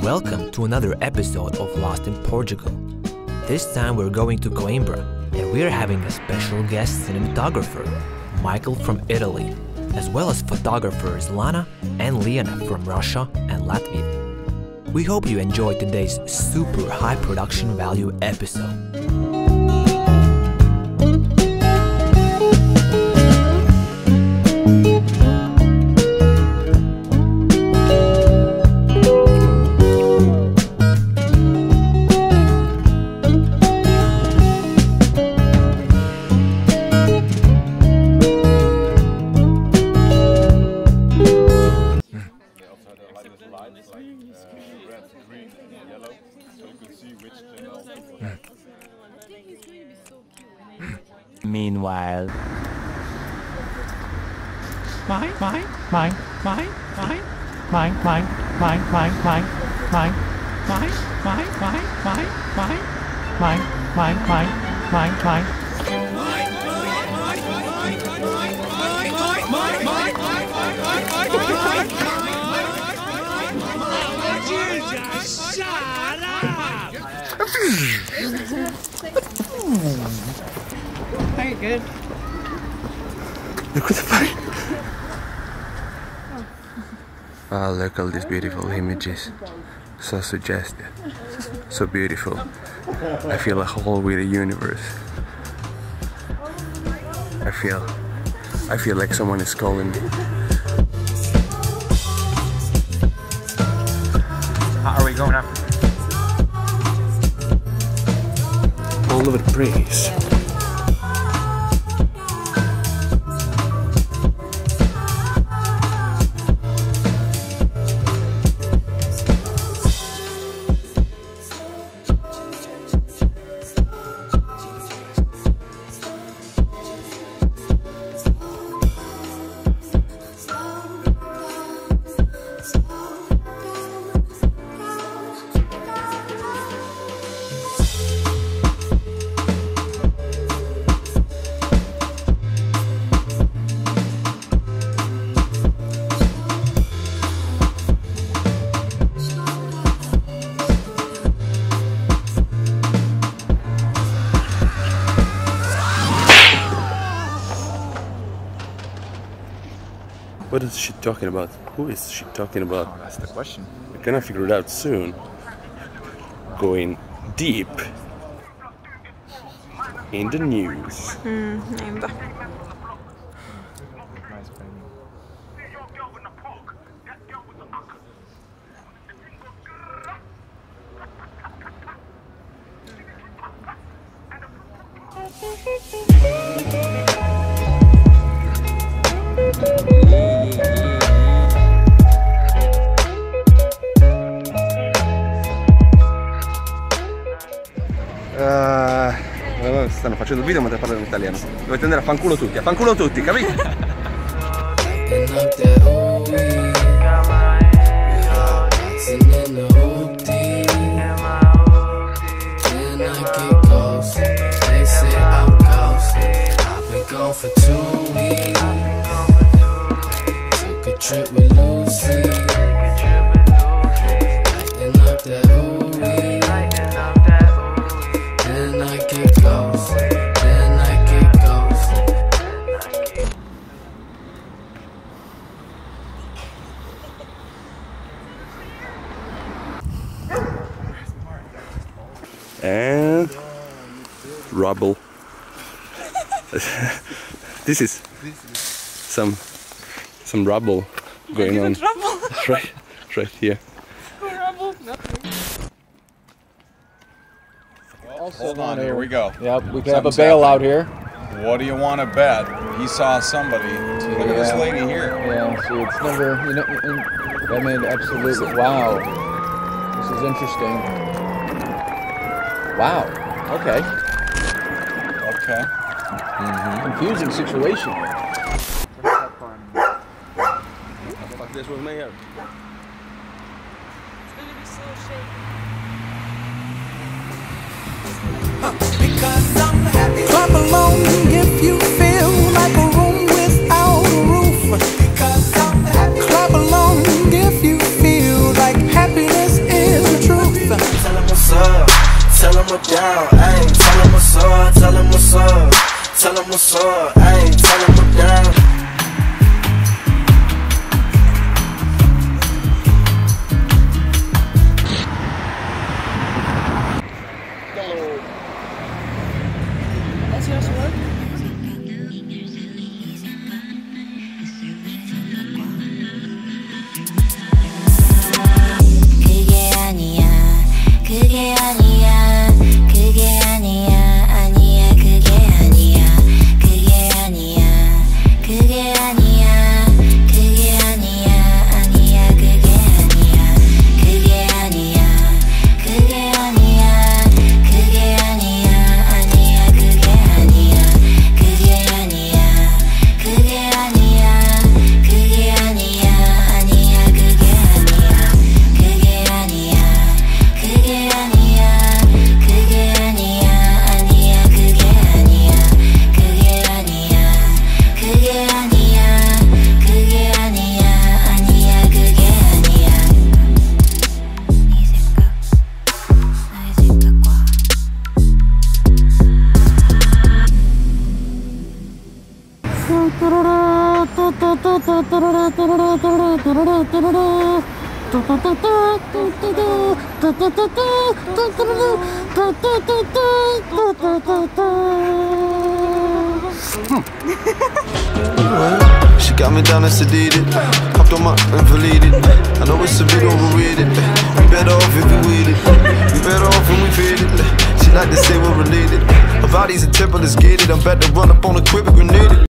welcome to another episode of Lost in Portugal. This time we're going to Coimbra, and we're having a special guest cinematographer, Michael from Italy, as well as photographers Lana and Liana from Russia and Latvia. We hope you enjoyed today's super high production value episode. Meanwhile, Very good. Look at the fire. Oh, look at all these beautiful images. So suggestive. So beautiful. I feel a whole with the universe. I feel like someone is calling me. how are we going after? All over the praise. What is she talking about? Who is she talking about? Oh, that's the question. We're gonna figure it out soon. Going deep in the news. Niinpä. Stanno facendo il video ma te parlano in italiano. Dovete andare a fanculo tutti, capito? And rubble. This is some rubble going on. Right here. Rubble, nothing. Hold on, here we go. Yep, we can have a bailout here. What do you want to bet? He saw somebody. Look at this lady here. Yeah, see, it's never, you know, I mean, absolutely, wow. This is interesting. Wow, okay. Okay. Confusing situation. This was my hair. Clap along if you feel like a room without a roof. Clap along if you feel like happiness is we're down, ayy. Tell him what's up, tell him what's up. Tell him what's up, ayy. Tell him we're down. She got me down and sedated, hopped on my invalidated. I know it's a bit overrated. We better off if we with it. We better off when we feel it. She like to say we're related. Her body's a temple, let's get it. I'm about to run up on a quiver grenade.